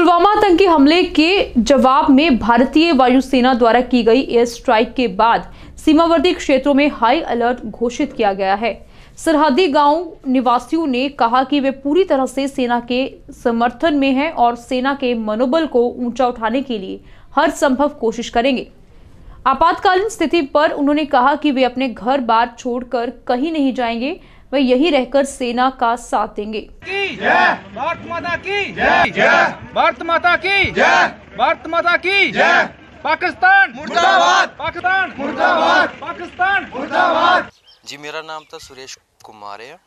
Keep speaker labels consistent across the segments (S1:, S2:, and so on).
S1: पुलवामा आतंकी हमले के जवाब में भारतीय वायुसेना द्वारा की गई एयर स्ट्राइक के बाद सीमावर्ती क्षेत्रों में हाई अलर्ट घोषित किया गया है। सरहदी गांव निवासियों ने कहा कि वे पूरी तरह से सेना के समर्थन में हैं और सेना के मनोबल को ऊंचा उठाने के लिए हर संभव कोशिश करेंगे। आपातकालीन स्थिति पर उन्होंने कहा कि वे अपने घर बार छोड़कर कहीं नहीं जाएंगे, वे यही रहकर सेना का साथ देंगे।
S2: भारत माता की जय, भारत माता की जय, भारत माता की जय। पाकिस्तान मुर्दाबाद, पाकिस्तान मुर्दाबाद, पाकिस्तान मुर्दाबाद।
S3: जी मेरा नाम तो सुरेश कुमार है।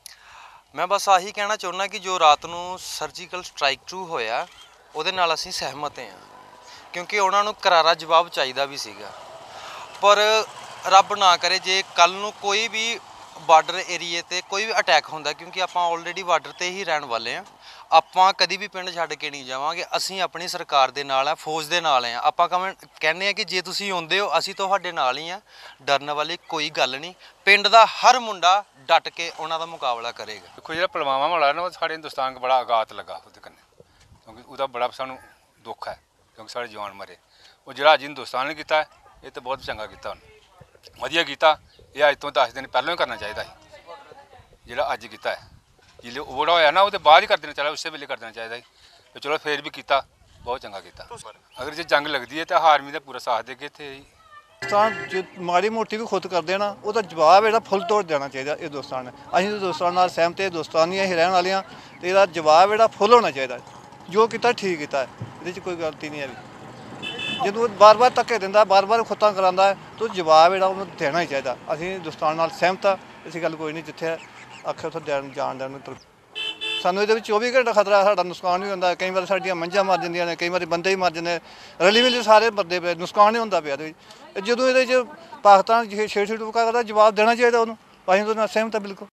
S3: मैं बस आही कहना चाहना कि जो रात को सर्जिकल स्ट्राइक टू होया ਉਹਦੇ ਨਾਲ ਅਸੀਂ सहमत हैं, क्योंकि उन्होंने करारा जवाब चाहिए भी सीगा। पर रब ना करे जे कल नूं कोई भी बार्डर एरिए ते कोई भी अटैक होंदा, क्योंकि आप ऑलरेडी बार्डर ते ही रहने वाले हैं, ਆਪਾਂ कभी भी पिंड छड्ड के नहीं जावांगे। ਅਸੀਂ अपनी सरकार दे नाल है, फौज दे नाल है। ਆਪਾਂ कहने हैं कि जे तुसीं आउंदे हो ਅਸੀਂ ਤੁਹਾਡੇ ਨਾਲ ही हैं, डरन वाली कोई गल नहीं। पिंड दा हर मुंडा डट के उन्हां दा मुकाबला करेगा।
S4: देखो जो पुलवामा हमला है ना, साढ़े हिंदुस्तान को बड़ा आघात लगा उसदे कन्नै, क्योंकि उसदा बड़ा सानू दुख है, क्योंकि साढ़े जवान मरे। वो जिहड़ा अज हिंदुस्तान ने कीता ये तो बहुत चंगा कीता, उन्हें वधिया कीता। ये अज तो 10 दिन पहलों ही करना चाहिए था, जिहड़ा अज कीता है। जिले ओवड़ा होया ना, वो बाद ही कर देना चाहिए, उस वेले कर देना चाहिए। तो चलो फिर भी किया, बहुत चंगा किया। अगर जो जंग लगती है तो आर्मी का पूरा साथ देके इत्थे
S5: जो माड़ी मोटी भी खुद कर देना, वो जवाब जो फुल तोड़ देना चाहिए। ये दोस्तान है, असीं तो दोस्तान नाल सहमत है, दोस्तान ही असीं रहण वाले हां, ते इहदा जवाब जो फुल होना चाहिए। जो किया ठीक किया, ये कोई गलती नहीं है। जो बार बार धक्के दिंदा, बार बार खुत्तां करांदा है, तो जवाब जो उन्हें देना ही चाहिए। असीं दोस्तान नाल सहमत हाँ, ऐसी गल कोई नहीं। जिथे आखे उत्थे जान देन। सानू ये 24 घंटे खतरा है, साਡਾ नुकसान भी होंदा। कई बार साडियां मंझां मर जांदियां ने, कई बार बंदे ही मर जांदे, रली मिली सारे मरदे पे, नुकसान ही होंदा पिया। जो ये पाकिस्तान छेड़ करदा, जवाब देना चाहिए उन्होंने। असीं तो सहमत है बिल्कुल।